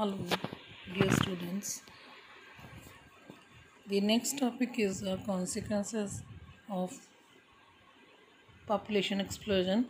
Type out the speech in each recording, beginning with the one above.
Hello, dear students. The next topic is the consequences of population explosion.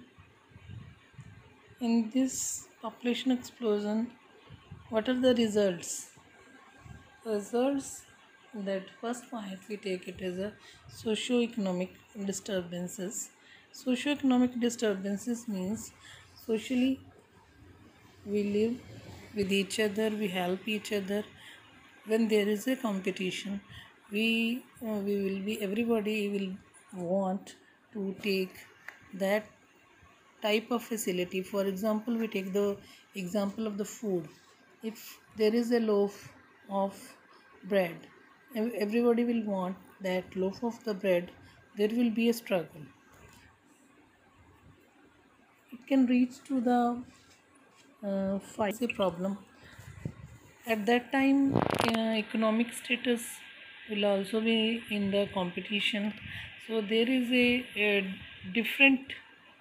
In this population explosion, what are the results? Results that first point we take it as a socio-economic disturbances. Socio-economic disturbances means socially we live with each other, we help each other. When there is a competition, we will be everybody will want to take that type of facility. For example, we take the example of the food. If there is a loaf of bread, everybody will want that loaf of the bread. There will be a struggle. It can reach to the fight a problem. At that time, economic status will also be in the competition. So there is a different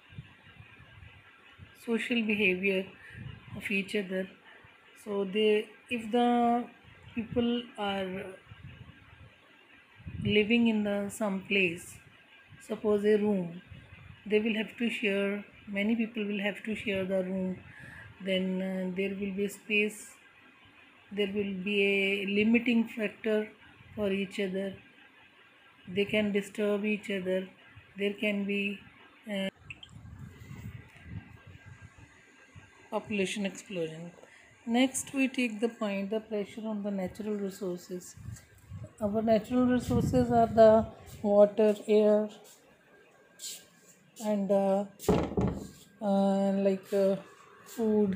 social behavior of each other. So if the people are living in the some place, suppose a room, they will have to share. Many people will have to share the room. Then there will be space. There will be a limiting factor for each other. They can disturb each other. There can be population explosion. Next, we take the point the pressure on the natural resources. Our natural resources are the water, air, and food.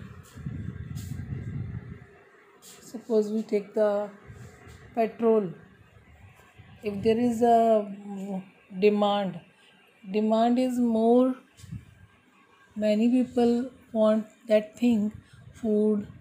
Suppose we take the petrol. If there is a demand, demand is more. Many people want that thing, food,